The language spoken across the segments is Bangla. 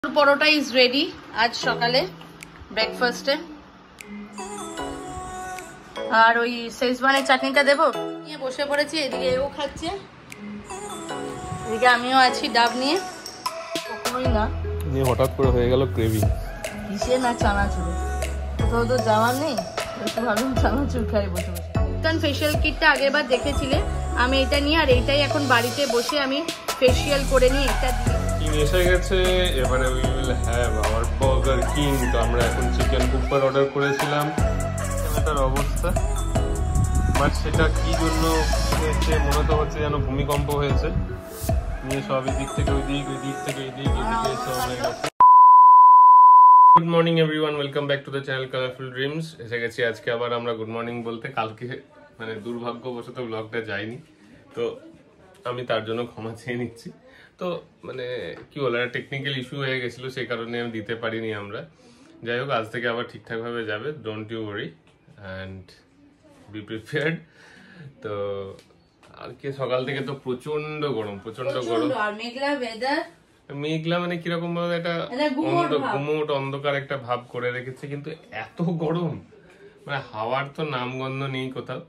পরোটা ইজ রেডি আজ সকালে ব্রেকফাস্টে। আর ওই শেজওয়ানের চাটনিটা দেবো নিয়ে বসে পড়েছি। এদিকে ও খাচ্ছে, এদিকে আমিও আছি ডাব নিয়ে। কখনোই না নিয়ে হঠাৎ করে হয়ে গেল ক্রেভিং। কিসে না চানাচুর, কোথাও তো যাওয়ার নেই, একটু ভাবলাম চানাচুর খাই বসে বসে। কারণ ফেসিয়াল কিটটা আগের বার দেখেছিলে, আমি এটা নিয়ে আর এইটাই এখন বাড়িতে বসে আমি ফেসিয়াল করে নিই। এটা কিং এসে গেছে, এবারে we will have our Burger King. তো আমরা এখন চিকেন কুপার অর্ডার করেছিলাম, এটার অবস্থা বাট সেটা কি জন্য হয়েছে মনে তো হচ্ছে যেন ভূমিকম্প হয়েছে, নিয়ে সব এদিক থেকে ওই দিক, ওই দিক থেকে এই দিক, এদিকে সব হয়ে গেছে। Good morning everyone, welcome back to the channel Colourful Dreams. এসে গেছি আজকে আবার আমরা গুড মর্নিং বলতে। কালকে মানে দুর্ভাগ্যবশত ব্লগটা যায়নি, তো আমি তার জন্য ক্ষমা চেয়ে নিচ্ছি। তো মানে কি বলে, একটা টেকনিক্যাল ইস্যু হয়ে গেছিল, সেই কারণে আমি দিতে পারিনি আমরা। যাই হোক, আজ থেকে আবার ঠিকঠাক ভাবে যাবে, don't you worry and be prepared. তো আর কি, সকাল থেকে তো প্রচন্ড গরম, প্রচন্ড গরম আর মেঘলা ওয়েদার। মেঘলা মানে কিরকম ভাবে একটা গুমোট অন্ধকার একটা ভাব করে রেখেছে, কিন্তু এত গরম মানে হাওয়ার তো নামগন্ধ নেই কোথাও।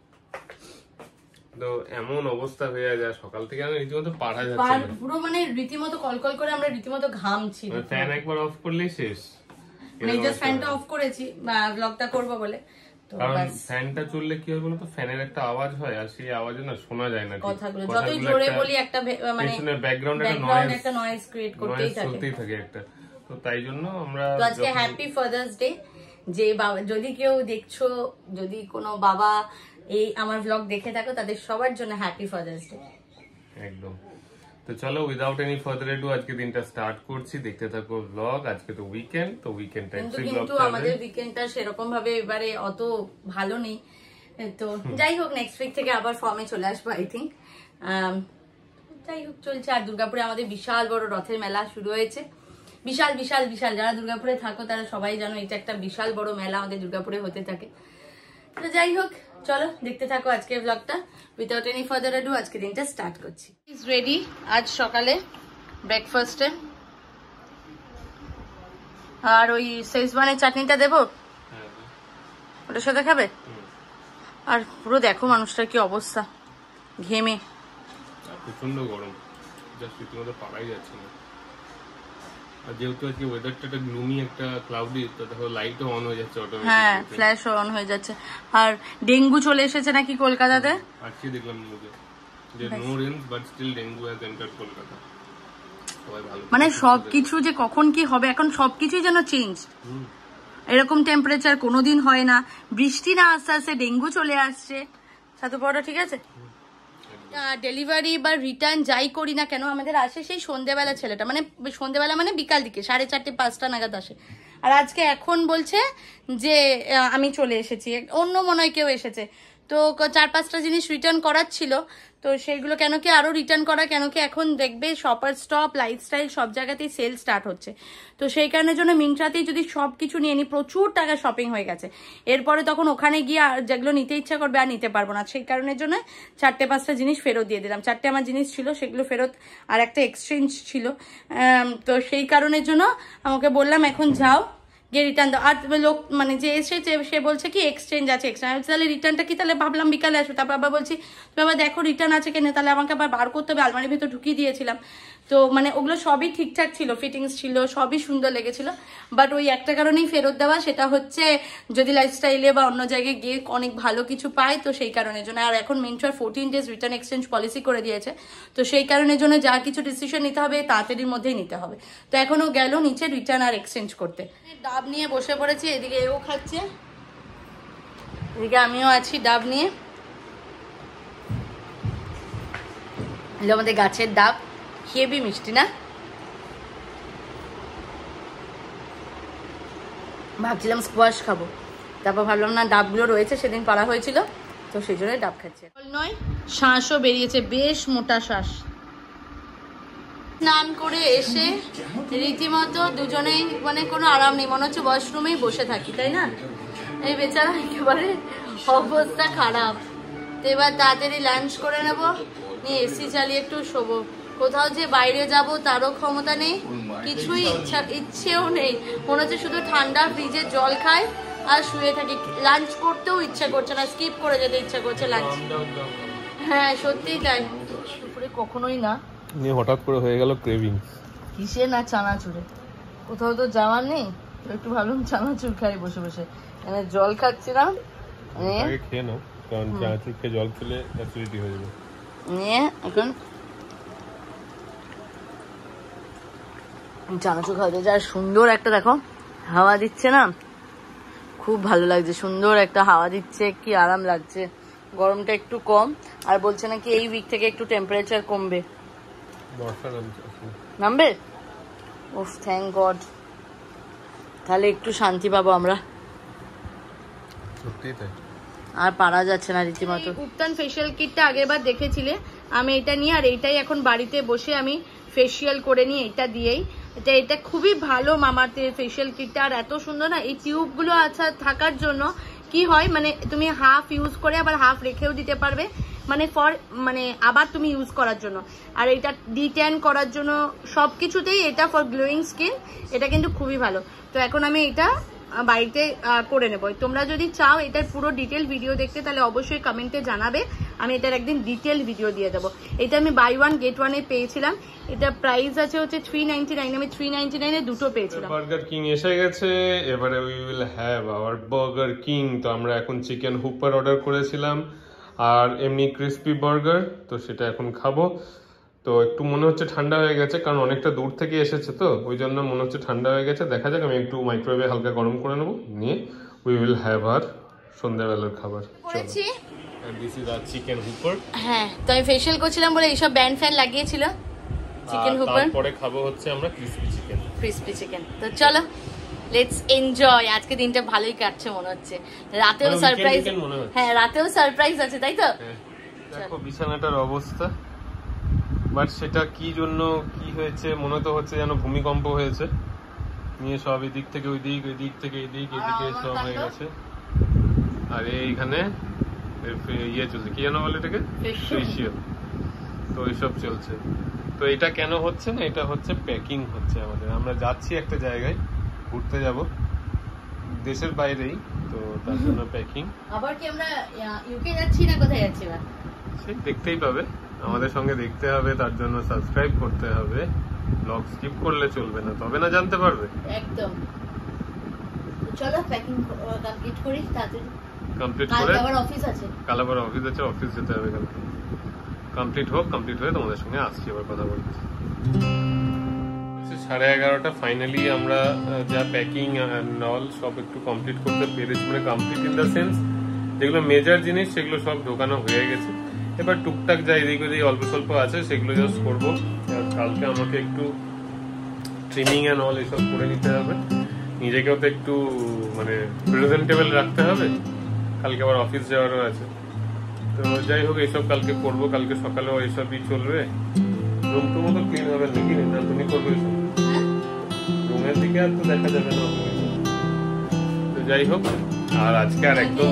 তো এমন অবস্থা হয়ে যায় সকাল থেকে, আমি রীতিমতো পারা যাচ্ছে না, পুরো মানে রীতিমতো কলকল করে আমরা রীতিমতো ঘামছি। ফ্যান একবার অফ করলেই শেষ। মানে জাস্ট ফ্যানটা অফ করেছি ব্লগটা করব বলে। তো কারণ ফ্যানটা চললে কি হয় বলতো, ফ্যানের একটা আওয়াজ হয় আর সেই আওয়াজে না শোনা যায় না কথাগুলো। যতই জোরে বলি একটা মানে পিছনে ব্যাকগ্রাউন্ডে একটা নয়েজ ক্রিয়েট করতেই থাকে একটা। তো তাই জন্য আমরা তো আজকে হ্যাপি ফাদার্স ডে। যে বাবা, যদি কেউ দেখছো, যদি কোনো বাবা এই আমার ব্লগ দেখে থাকো, তাদের সবার জন্য হ্যাপি ফাদার্স ডে। একদম। তো চলো, উইদাউট এনি ফার্দার এডু আজকে দিনটা স্টার্ট করছি। দেখতে থাকো ব্লগ। আজকে তো উইকেন্ড, তো উইকেন্ড টাইপস এর ব্লগ। কিন্তু আমাদের উইকেন্ডটা সেরকম ভাবে এবারে অত ভালো নেই। তো যাই হোক, নেক্সট উইক থেকে আবার ফর্মে চলে আসবো আই থিঙ্ক। যাই হোক, চলছে। আর দুর্গাপুরে আমাদের বিশাল বড় রথের মেলা শুরু হয়েছে। বিশাল বিশাল বিশাল, যারা দুর্গাপুরে থাকো তারা সবাই জানো এটা একটা বিশাল বড় মেলা আমাদের দুর্গাপুরে হতে থাকে। তো যাই হোক, চলো দেখতে থাকো আজকের ব্লগটা। উইদাউট এনি ফার্দার অ্যাডু আজকে দিনটা স্টার্ট করছি। ইজ রেডি আজ সকালে ব্রেকফাস্টে। আর ওই শেজওয়ানের চাটনিটা দেবো, ওটার সাথে খাবে। আর পুরো দেখো মানুষটার কি অবস্থা, ঘেমে। প্রচন্ড গরম, জাস্ট রীতিমতো পারাই যাচ্ছে না। আর যেহেতু আজকে ওয়েদারটা একটা গ্লুমি, একটা ক্লাউডি, তো দেখো লাইটও অন হয়ে যাচ্ছে অটোমেটিক। হ্যাঁ, ফ্ল্যাশ অন হয়ে যাচ্ছে। আর ডেঙ্গু চলে এসেছে নাকি কলকাতাতে, আজকে দেখলাম নিউজে যে no rains but still dengue has entered Kolkata. সবাই ভালো, মানে সবকিছু যে কখন কি হবে, এখন সবকিছুই যেন চেঞ্জ। এরকম টেম্পারেচার কোনোদিন হয় না, বৃষ্টি না আস্তে আস্তে ডেঙ্গু চলে আসছে। ছাতু পড়া ঠিক আছে। ডেলিভারি বা রিটার্ন যাই করি না কেন, আমাদের আসে সেই সন্ধ্যেবেলা ছেলেটা, মানে সন্ধ্যেবেলা মানে বিকাল দিকে 4:30-5টা নাগাদ আসে। আর আজকে এখন বলছে যে আমি চলে এসেছি, অন্য মনে হয় কেউ এসেছে। তো 4-5টা জিনিস রিটার্ন করার ছিল, তো সেইগুলো কেন কি আরো রিটার্ন করা, কেন কি এখন দেখবে শপার স্টপ, লাইফস্টাইল সব জায়গাতেই সেল স্টার্ট হচ্ছে। তো সেই কারণের জন্য মিন্ত্রাতেই যদি সবকিছু নিয়ে নিই, প্রচুর টাকা শপিং হয়ে গেছে। এরপরে তখন ওখানে গিয়ে যেগুলো নিতে ইচ্ছা করবে আর নিতে পারবো না। সেই কারণের জন্য 4-5টা জিনিস ফেরত দিয়ে দিলাম। 4টে আমার জিনিস ছিল, সেগুলো ফেরত, আর একটা এক্সচেঞ্জ ছিল। তো সেই কারণের জন্য আমাকে বললাম এখন যাও গিয়ে রিটার্ন দাও। আর লোক মানে যে এসেছে সে বলছে কি এক্সচেঞ্জ আছে, এক্সচেঞ্জ। তাহলে রিটার্নটা কি, তাহলে ভাবলাম বিকালে আসবে। তারপর আবার বলছি তুমি আবার দেখো রিটার্ন আছে কেন, তাহলে আমাকে আবার বার করতে হবে। আলমারির ভেতর ঢুকিয়ে দিয়েছিলাম। তো মানে ওগুলো সবই ঠিকঠাক ছিল, ফিটিংস ছিল, সবই সুন্দর লেগেছিল। বাট ওই একটা কারণেই ফেরত দেওয়া, সেটা হচ্ছে যদি লাইফস্টাইলে বা অন্য জায়গায় গিয়ে অনেক ভালো কিছু পায়, তো সেই কারণের জন্য। আর এখন মিন্ট্রার 14 days রিটার্ন এক্সচেঞ্জ পলিসি করে দিয়েছে। তো সেই কারণের জন্য যা কিছু ডিসিশন নিতে হবে তাড়াতাড়ির মধ্যেই নিতে হবে। তো এখনও গেল নিচে রিটার্ন আর এক্সচেঞ্জ করতে। ডাব নিয়ে বসে পড়েছি, এদিকে ও খাচ্ছে, এদিকে আমিও আছি ডাব নিয়ে। এগুলো আমাদের গাছের ডাব, হেবি মিষ্টি না? ভাবছিলাম স্কোয়াশ খাবো, তারপর ভাবলাম না, ডাবগুলো রয়েছে, সেদিন পাড়া হয়েছিল, তো সেই জন্য ডাব খাচ্ছে। নয়, শ্বাসও বেরিয়েছে, বেশ মোটা শ্বাস। স্নান করে এসে রীতিমতো দুজনেই মানে কোনো আরাম নেই, মনে হচ্ছে ওয়াশরুমেই বসে থাকি, তাই না? এই বেচারা একেবারে অবস্থা খারাপ। তো এবার তাড়াতাড়ি লাঞ্চ করে নেবো, নিয়ে এসি চালিয়ে একটু শোবো। কোথাও যে বাইরে যাব তারও ক্ষমতা নেই, কিছুই ইচ্ছেও নেই, মনে হচ্ছে শুধু ঠান্ডা ফ্রিজের জল খায় আর শুয়ে থাকি। লাঞ্চ করতেও ইচ্ছা করছে না, স্কিপ করে যেতে ইচ্ছা করছে লাঞ্চ। হ্যাঁ সত্যিই তাই, দুপুরে কখনোই না, হঠাৎ করে হয়ে গেল ক্রেভিং। কিসে না চানাচুরে, কোথাও তো যাওয়ার নেই, একটু ভাবলাম চানাচুর খাই বসে বসে, মানে জল খাচ্ছিলাম। খেয়ে নাও, কারণ চানাচুর খেয়ে জল খেলে অ্যাসিডিটি হয়ে যাবে। নিয়ে এখন চানাচুর খাওয়া যায়। আর সুন্দর একটা দেখো হাওয়া দিচ্ছে না, খুব ভালো লাগছে, সুন্দর একটা হাওয়া দিচ্ছে, কি আরাম লাগছে। গরমটা একটু কম, আর বলছে নাকি এই উইক থেকে একটু টেম্পারেচার কমবে, নামবে। ওফ থ্যাংক গড, তাহলে একটু শান্তি পাবো আমরা। সত্যিই তাই, আর পারা যাচ্ছে না রীতিমতো। উত্তান ফেশিয়াল কিটটা আগেরবার দেখেছিলে, আমি এটা নিয়ে আর এইটাই এখন বাড়িতে বসে আমি ফেশিয়াল করে নিই এটা দিয়েই। এটা খুবই ভালো মামাআর্থের ফেশিয়াল কিটটা, আর এত সুন্দর না। এই টিউবগুলো আচ্ছা থাকার জন্য কি হয়, মানে তুমি হাফ ইউজ করে আবার হাফ রেখেও দিতে পারবে, মানে আবার তুমি ইউজ করার জন্য। আর এটা ডিট্যান করার জন্য সবকিছুতেই এটা ফর গ্লোয়িং স্কিন, এটা কিন্তু খুবই ভালো। তো এখন আমি এটা বাড়িতে করে নেবো। তোমরা যদি চাও এটার পুরো ডিটেল ভিডিও দেখতে, তাহলে অবশ্যই কমেন্টে জানাবে, আমি এটার একদিন ডিটেল ভিডিও দিয়ে দেবো। এটা আমি বাই ওয়ান গেট ওয়ানে পেয়েছিলাম, এটা প্রাইস আছে হচ্ছে 399, আমি 399 এ দুটো পেয়েছিলাম। বার্গার কিং এসে গেছে, এবারে we will have our Burger King. তো আমরা এখন চিকেন হুপার অর্ডার করেছিলাম আর এমনি ক্রিস্পি বার্গার, তো সেটা এখন খাবো। তো একটু মনে হচ্ছে ঠান্ডা হয়ে গেছে, কারণ অনেকটা দূর থেকে এসেছে, তো ওই জন্য মনে হচ্ছে ঠান্ডা হয়ে গেছে। দেখা যাক, আমি একটু মাইক্রোওয়েভে হালকা গরম করে নেবো, নিয়ে উই উইল হ্যাভ আর সন্ধ্যাবেলার খাবার। করেছি this is our chicken whopper. হ্যাঁ, তো আমি ফেশিয়াল করছিলাম বলে এইসব ব্যান্ড ফ্যান লাগিয়েছিল। চিকেন হুপার, তারপরে খাবো হচ্ছে আমরা ক্রিস্পি চিকেন। Crispy chicken. তো চলো লেটস এনজয়। আজকে দিনটা ভালোই কাটছে মনে হচ্ছে, রাতেও সারপ্রাইজ। হ্যাঁ রাতেও সারপ্রাইজ আছে, তাই তো? দেখো বিছানাটার অবস্থা, বাট সেটা কি জন্য কি হয়েছে, মনে তো হচ্ছে যেন ভূমিকম্প হয়েছে, নিয়ে সব এদিক থেকে ওই দিক, ওই দিক থেকে এদিক, এদিকে সব হয়ে গেছে। আর এইখানে ইয়ে চলছে, কি যেন বলে এটাকে, ফেশিয়াল। তো এইসব চলছে। তো এটা কেন হচ্ছে না, এটা হচ্ছে প্যাকিং হচ্ছে আমাদের। আমরা যাচ্ছি একটা জায়গায় ঘুরতে যাব, দেশের বাইরেই, তো তার জন্য প্যাকিং। আবার কি আমরা ইউকে যাচ্ছি না কোথায় যাচ্ছি না, সেই দেখতেই পাবে, আমাদের সঙ্গে দেখতে হবে, তার জন্য সাবস্ক্রাইব করতে হবে। ব্লগ স্কিপ করলে চলবে না, তবে না জানতে পারবে। একদম। চলো প্যাকিং কমপ্লিট করি তাড়াতাড়ি, কমপ্লিট করে আবার অফিস আছে, কাল আবার অফিস আছে, অফিস যেতে হবে কালকে। কমপ্লিট হোক, কমপ্লিট হয়ে তোমাদের সঙ্গে আসছি, আবার কথা বলছি। 11:30 ফাইনালি আমরা যা প্যাকিং অল সব একটু কমপ্লিট করতে পেরেছি, মানে কমপ্লিট ইন দ্য সেন্স যেগুলো মেজর জিনিস সেগুলো সব ঢোকানো হয়ে গেছে। এবার টুকটাক যা এদিক ওদিক অল্প স্বল্প আছে সেগুলো জাস্ট করবো। কালকে আমাকে একটু ট্রিমিং অ্যান্ড অল এসব করে নিতে হবে, নিজেকেও তো একটু মানে প্রেজেন্টেবল রাখতে হবে, কালকে আবার অফিস যাওয়ারও আছে। তো যাই হোক এইসব কালকে করবো, কালকে সকালেও এইসবই চলবে। রুম টুমও তো ক্লিন হবে নাকি, না তুমি করবে এসব? রুমের দিকে আর তো দেখা যাবে না। তো যাই হোক, আর আজকে আর একদম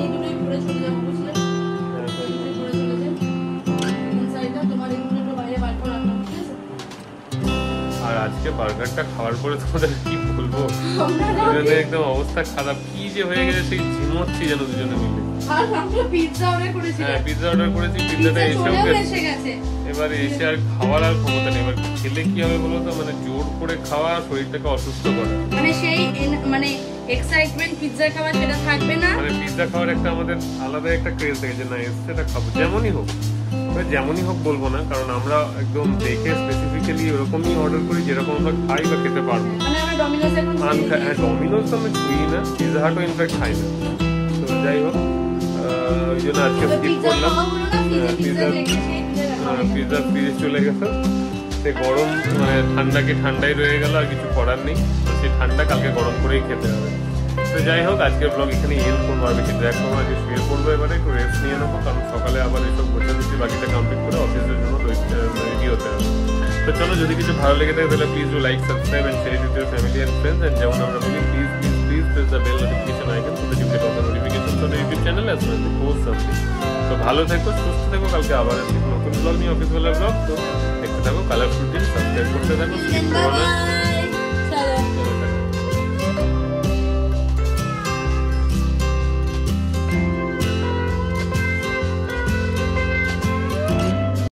আর আজকে বার্গারটা খাওয়ার পরে তোমাদের কি বলবো, দুজনে একদম অবস্থা খারাপ, কি যে হয়ে গেছে, সেই ঝিমোচ্ছি যেন দুজনে মিলে। পিৎজা অর্ডার করেছি, পিৎজাটা এসে গেছে, এবার এসে আর খাওয়ার আর ক্ষমতা নেই। এবার খেলে কি হবে বলো তো, মানে জোর করে খাওয়া, শরীরটাকে অসুস্থ করা, মানে সেই মানে এক্সাইটমেন্ট পিৎজা খাওয়া সেটা থাকবে না। মানে পিৎজা খাওয়ার একটা আমাদের আলাদা একটা ক্রেজ থাকে যে না সেটা খাবো, যেমনই হোক বলবো না, কারণ আমরা একদম দেখে স্পেসিফিক্যালি ওরকমই অর্ডার করি যেরকম আমরা খাই বা খেতে পারবো। হ্যাঁ ডমিনোজ তো আমি ছুঁই না, পিৎজা হাটও ইনফ্যাক্ট খাই না। তো যাই হোক, ওই জন্য আজকে স্কিপ করলাম। পিৎজা ফ্রিজে চলে গেছে, সে গরম মানে ঠান্ডাকে ঠান্ডাই রয়ে গেল, আর কিছু করার নেই। তো সেই ঠান্ডা কালকে গরম করেই খেতে হবে। তো যাই হোক, আজকের ব্লগ এখানে এন্ড করবো, আর বেশি ড্র্যাগ করবো, আজকে শুয়ে পড়বো, এবারে একটু রেস্ট নিয়ে নেবো, কারণ সকালে আবার এইসব গোছাগুছি বাকিটা কমপ্লিট করে অফিসের জন্য রেডি হতে হবে। তো চলো, যদি কিছু ভালো লেগে থাকে তাহলে please do like, subscribe and share with your family and friends. And যেমন আমরা বলি, please press the bell notification icon so that you get all the notifications on the YouTube channel as well as the post something. তো ভালো থেকো, সুস্থ থেকো, কালকে আবার আসছি নতুন ব্লগ নিয়ে, অফিস বেলার ব্লগ। তো দেখতে থাকো কালারফুল টিম, সাবস্ক্রাইব করতে থাকো, স্কিপ করো না।